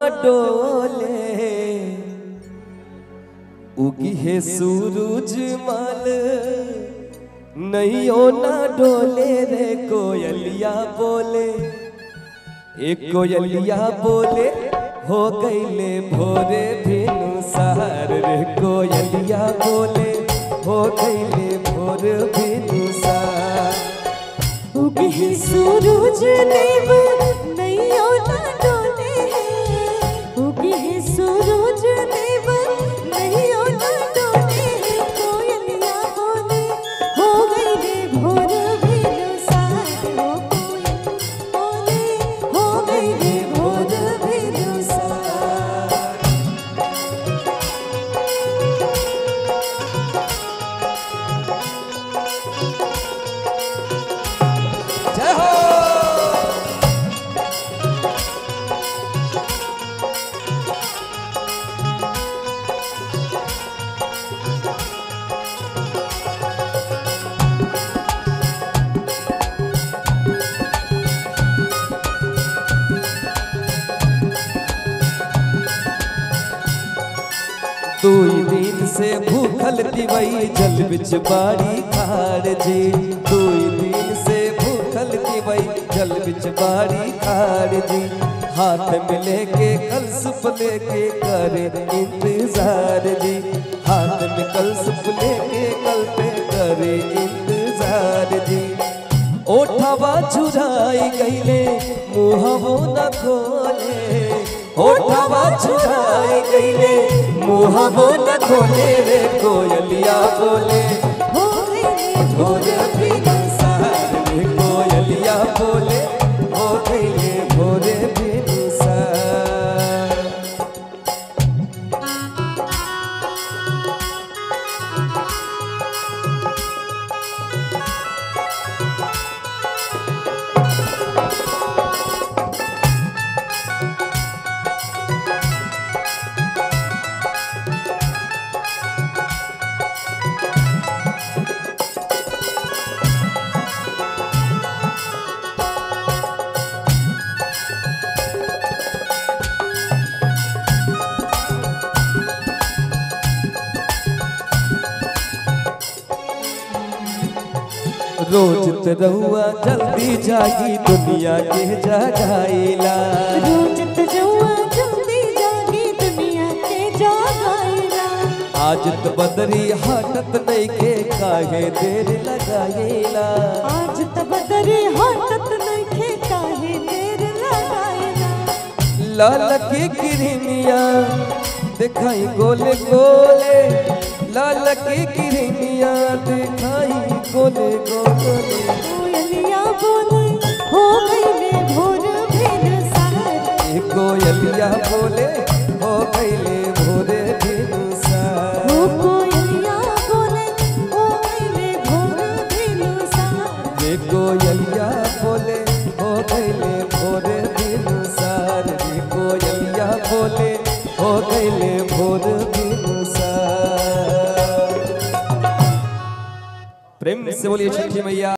डोले उगी है सूरज माल नैयो ना डोले रे कोयलिया बोले एक कोयलिया बोले हो गईले भोरे भेनु सार रे कोयलिया बोले हो गईले भोर भेनु सार उगी है सूरज देव नैयो ना डोले उगी है सूरज देव नैयो ना डोले कोयलिया बोले हो गईले भोर भेनु सार हो कोयल बोले हो गईले भोर भेनु सार। जय हो। दुई दिन से भूखल दिवई जल बिच बाड़ी खार जी दुई दिन से भूखल दिवई जल बिच बाड़ी खार जी हाथ में लेके कलशुप लेके करे इंतजार जी हाथ में कलशुप लेके कल पे करे इंतजार जी ओठवा चुराई गईले मुहवो न खोले ओठवा चुराई गईले मुहवो न खोले रे कोयलिया बोले हो गईले भोर भेनु सार रे कोयलिया बोले हो गईले भोर भेनु सार। रोज तरहुआ जल्दी जागी दुनिया के जगाईला रोज तजौआ जल्दी जागी दुनिया के जगाईला आज तो बदरी हटत नहीं के काहे देर लगाईला आज त बदरी हटत नइखे काहे देर लगाईला लाल की किरनिया दिखाई गोले गोले लाल की किरनिया दिखाई गोले गोले कोयलिया बोले हो गईले भोर भेनु सार कोयलिया बोले हो गईले भोरे भेनु सार हो कोयलिया बोले हो गईले भोर भेनु सार रे कोयलिया बोले हो गईले भोरे भेनु सार रे कोयलिया बोले हो गईले भोर भेनु सार। प्रेम से बोलिए छठी मैया।